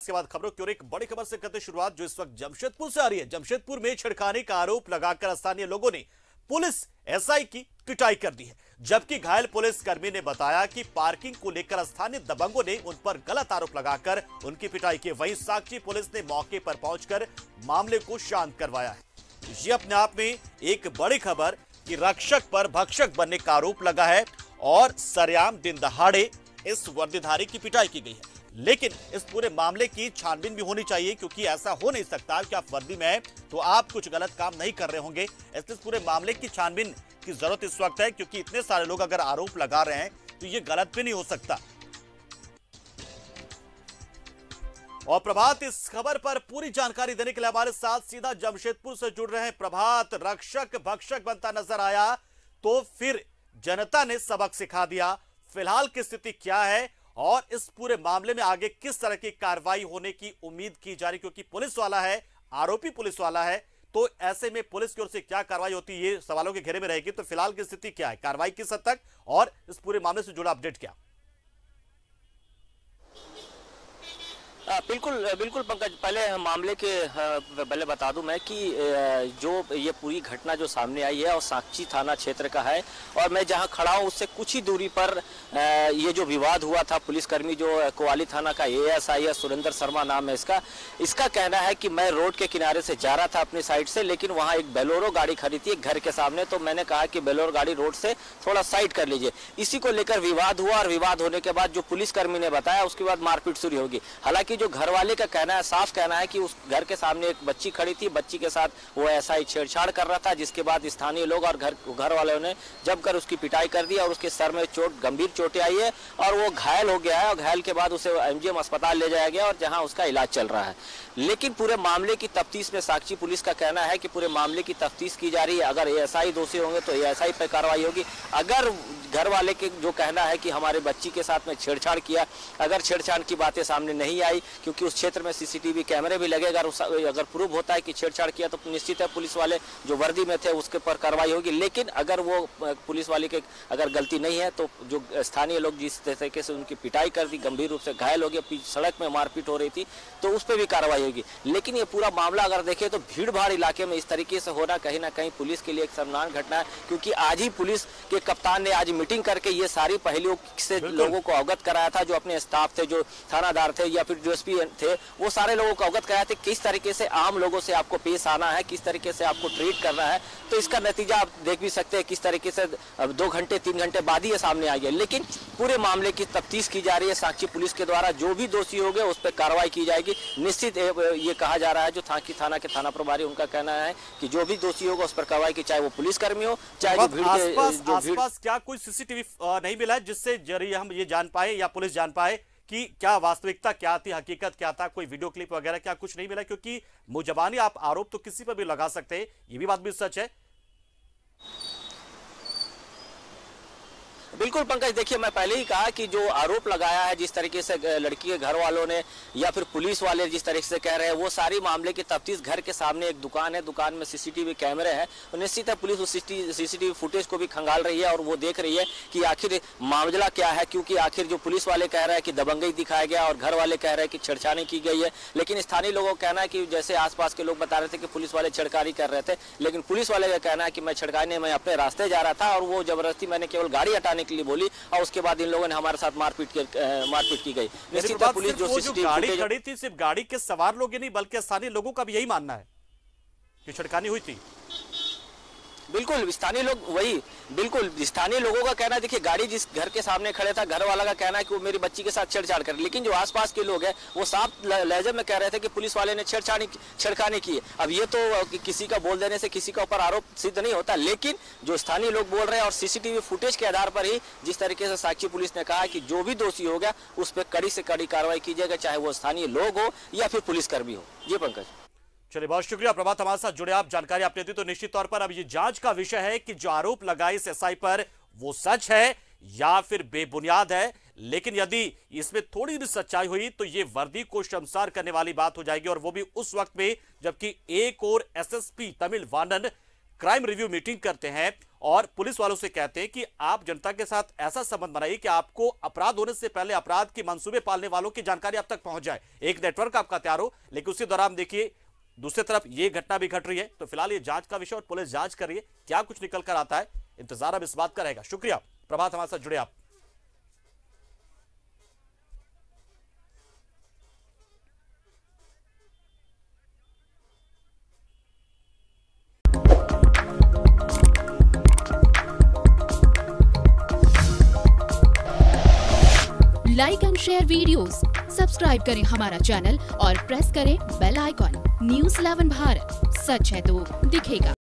इसके बाद खबरों की ओर एक बड़ी खबर से करते शुरुआत, जो इस वक्त जमशेदपुर से आ रही है। जमशेदपुर में छेड़खानी का आरोप लगाकर स्थानीय लोगों ने पुलिस एसआई की पिटाई कर दी है, जबकि घायल पुलिसकर्मी ने बताया कि पार्किंग को लेकर स्थानीय दबंगों ने उन पर गलत आरोप लगाकर उनकी पिटाई की। वहीं साकची पुलिस ने मौके पर पहुंचकर मामले को शांत करवाया है। ये अपने आप में एक बड़ी खबर कि रक्षक पर भक्षक बनने का आरोप लगा है और सरेआम दिन दहाड़े इस वर्दीधारी की पिटाई की गई है। लेकिन इस पूरे मामले की छानबीन भी होनी चाहिए, क्योंकि ऐसा हो नहीं सकता कि आप वर्दी में हैं तो आप कुछ गलत काम नहीं कर रहे होंगे। इसलिए इस पूरे मामले की छानबीन की जरूरत इस वक्त है, क्योंकि इतने सारे लोग अगर आरोप लगा रहे हैं तो ये गलत भी नहीं हो सकता। और प्रभात इस खबर पर पूरी जानकारी देने के लिए हमारे साथ सीधा जमशेदपुर से जुड़ रहे हैं। प्रभात, रक्षक भक्षक बनता नजर आया तो फिर जनता ने सबक सिखा दिया, फिलहाल की स्थिति क्या है और इस पूरे मामले में आगे किस तरह की कार्रवाई होने की उम्मीद की जा रही, क्योंकि पुलिस वाला है, आरोपी पुलिस वाला है, तो ऐसे में पुलिस की ओर से क्या कार्रवाई होती है ये सवालों के घेरे में रहेगी। तो फिलहाल की स्थिति क्या है, कार्रवाई किस हद तक और इस पूरे मामले से जुड़ा अपडेट क्या? बिल्कुल पंकज, पहले मामले के पहले बता दूं मैं कि जो ये पूरी घटना जो सामने आई है और साकची थाना क्षेत्र का है, और मैं जहां खड़ा हूं उससे कुछ ही दूरी पर ये जो विवाद हुआ था, पुलिसकर्मी जो कोवाली थाना का एएसआई है, सुरेंद्र शर्मा नाम है इसका कहना है कि मैं रोड के किनारे से जा रहा था अपनी साइड से, लेकिन वहां एक बेलोरो गाड़ी खड़ी थी घर के सामने, तो मैंने कहा कि बेलोरो गाड़ी रोड से थोड़ा साइड कर लीजिए। इसी को लेकर विवाद हुआ और विवाद होने के बाद जो पुलिसकर्मी ने बताया उसके बाद मारपीट शुरू होगी। हालांकि जो घर वाले का कहना है, साफ कहना है कि उस घर के सामने एक बच्ची खड़ी थी, बच्ची के साथ वो ऐसा ही छेड़छाड़ कर रहा था, जिसके बाद स्थानीय लोग और घर वालों ने जमकर उसकी पिटाई कर दी और उसके सर में गंभीर चोटें आई है और वो घायल हो गया है। और घायल के बाद उसे एमजीएम अस्पताल ले जाया गया और जहां उसका इलाज चल रहा है। लेकिन पूरे मामले की तफ्तीश में साकची पुलिस का कहना है कि पूरे मामले की तफ्तीश की जा रही है। अगर एएसआई दोषी होंगे तो एएसआई पर कार्रवाई होगी। अगर घर वाले के जो कहना है कि हमारे बच्ची के साथ में छेड़छाड़ किया, अगर छेड़छाड़ की बातें सामने नहीं आई, क्योंकि उस क्षेत्र में सीसीटीवी कैमरे भी लगे, अगर प्रूव होता है कि छेड़छाड़ किया तो निश्चित है पुलिस वाले जो वर्दी में थे उसके पर कार्रवाई होगी। लेकिन अगर वो पुलिस वाले के अगर गलती नहीं है तो जो स्थानीय लोग जिस तरीके से उनकी पिटाई कर दी, गंभीर रूप से घायल हो गए, सड़क में मारपीट हो रही थी, तो उस पर भी कार्रवाई होगी। लेकिन ये पूरा मामला अगर देखें तो भीड़ भाड़ इलाके में इस तरीके से होना कहीं ना कहीं पुलिस के लिए एक शर्मनाक घटना है, क्योंकि आज ही पुलिस के कप्तान ने आज मीटिंग करके ये सारी पहलुओं से लोगों को अवगत कराया था। जो अपने स्टाफ थे, जो थानादार थे या फिर जो एसपी थे, वो सारे लोगों को अवगत कराया थे किस तरीके से आम लोगों से आपको पेश आना है, किस तरीके से आपको ट्रीट करना है। तो इसका नतीजा आप देख भी सकते हैं किस तरीके से 2 घंटे 3 घंटे बाद ही ये सामने आ गया। लेकिन पूरे मामले की तफ्तीश की जा रही है साकची पुलिस के द्वारा, जो भी दोषी हो गए उस पर कार्रवाई की जाएगी। निश्चित ये कहा जा रहा है, जो थाना के थाना प्रभारी उनका कहना है कि जो भी दोषी होगा उस पर कार्रवाई की, चाहे वो पुलिसकर्मी हो चाहे जो भीड़ आसपास क्या कोई सीसीटीवी नहीं मिला जिससे जरिए हम ये जान पाए या पुलिस जान पाए कि क्या वास्तविकता क्या थी, हकीकत क्या था, कोई वीडियो क्लिप वगैरह क्या कुछ नहीं मिला? क्योंकि मुजबानी आप आरोप तो किसी पर भी लगा सकते हैं, ये भी बात भी सच है। बिल्कुल पंकज, देखिए मैं पहले ही कहा कि जो आरोप लगाया है, जिस तरीके से लड़की के घर वालों ने या फिर पुलिस वाले जिस तरीके से कह रहे हैं, वो सारी मामले की तफ्तीश, घर के सामने एक दुकान है, दुकान में सीसीटीवी कैमरे हैं, और निश्चित है पुलिस उस सीसीटीवी फुटेज को भी खंगाल रही है और वो देख रही है कि आखिर मामला क्या है। क्योंकि आखिर जो पुलिस वाले कह रहे हैं कि दबंगई दिखाया गया और घर वाले कह रहे हैं कि छेड़छाड़ी की गई है, लेकिन स्थानीय लोगों का कहना है कि जैसे आसपास के लोग बता रहे थे कि पुलिस वाले छेड़खानी कर रहे थे, लेकिन पुलिस वाले का कहना है कि मैं छेड़खानी नहीं, मैं अपने रास्ते जा रहा था और वो जबरदस्ती मैंने केवल गाड़ी हटाने के लिए बोली और उसके बाद इन लोगों ने हमारे साथ मारपीट की गई। निश्चित है पुलिस जो गाड़ी खड़ी थी, सिर्फ गाड़ी के सवार लोग ही नहीं बल्कि स्थानीय लोगों का भी यही मानना है कि छेड़खानी हुई थी। बिल्कुल स्थानीय लोगों का कहना है, देखिए गाड़ी जिस घर के सामने खड़े था, घर वाला का कहना है कि वो मेरी बच्ची के साथ छेड़छाड़ कर, लेकिन जो आसपास के लोग हैं वो साफ लहजे में कह रहे थे कि पुलिस वाले ने छेड़खानी की है। अब ये तो किसी का बोल देने से किसी का ऊपर आरोप सिद्ध नहीं होता, लेकिन जो स्थानीय लोग बोल रहे हैं और सीसीटीवी फुटेज के आधार पर ही जिस तरीके से साकची पुलिस ने कहा है कि जो भी दोषी हो गया उस पर कड़ी से कड़ी कार्रवाई की जाएगी, चाहे वो स्थानीय लोग हो या फिर पुलिसकर्मी हो। जी पंकज। चलिए, बहुत शुक्रिया प्रभात, हमारे साथ जुड़े, आप जानकारी आपने दी। तो निश्चित तौर पर अब ये जांच का विषय है कि जो आरोप लगाए इस एसआई पर वो सच है या फिर बेबुनियाद है। लेकिन यदि इसमें थोड़ी भी सच्चाई हुई तो ये वर्दी को शर्मसार करने वाली बात हो जाएगी, और वो भी उस वक्त में जबकि एक और SSP Tamilvanan crime review meeting करते हैं और पुलिस वालों से कहते हैं कि आप जनता के साथ ऐसा संबंध बनाइए कि आपको अपराध होने से पहले अपराध के मंसूबे पालने वालों की जानकारी आप तक पहुंच जाए, एक नेटवर्क आपका तैयार हो। लेकिन उसी दौरान देखिए दूसरी तरफ ये घटना भी घट रही है। तो फिलहाल ये जांच का विषय और पुलिस जांच कर रही है, क्या कुछ निकल कर आता है इंतजार अब इस बात का रहेगा। शुक्रिया प्रभात, हमारे साथ जुड़े आप। Like and share videos, subscribe करें हमारा चैनल और प्रेस करें बेल आइकॉन। न्यूज़ 11 भारत, सच है तो दिखेगा।